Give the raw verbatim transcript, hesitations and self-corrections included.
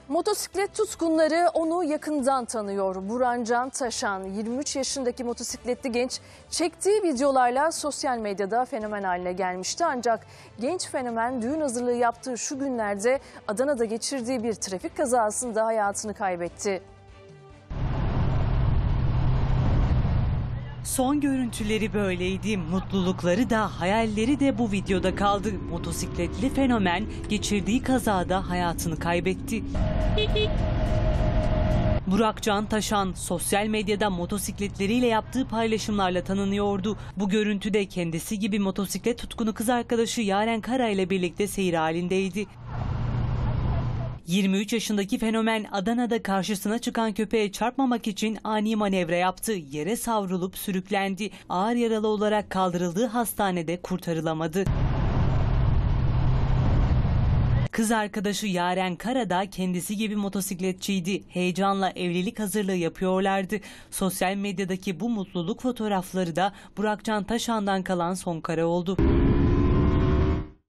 Motosiklet tutkunları onu yakından tanıyor. Burancan Taşan, yirmi üç yaşındaki motosikletli genç çektiği videolarla sosyal medyada fenomen haline gelmişti. Ancak genç fenomen düğün hazırlığı yaptığı şu günlerde Adana'da geçirdiği bir trafik kazasında hayatını kaybetti. Son görüntüleri böyleydi. Mutlulukları da hayalleri de bu videoda kaldı. Motosikletli fenomen geçirdiği kazada hayatını kaybetti. Burakcan Taşan sosyal medyada motosikletleriyle yaptığı paylaşımlarla tanınıyordu. Bu görüntüde kendisi gibi motosiklet tutkunu kız arkadaşı Yaren Kara ile birlikte seyir halindeydi. yirmi üç yaşındaki fenomen Adana'da karşısına çıkan köpeğe çarpmamak için ani manevra yaptı. Yere savrulup sürüklendi. Ağır yaralı olarak kaldırıldığı hastanede kurtarılamadı. Kız arkadaşı Yaren Kara da kendisi gibi motosikletçiydi. Heyecanla evlilik hazırlığı yapıyorlardı. Sosyal medyadaki bu mutluluk fotoğrafları da Burakcan Taşan'dan kalan son kare oldu.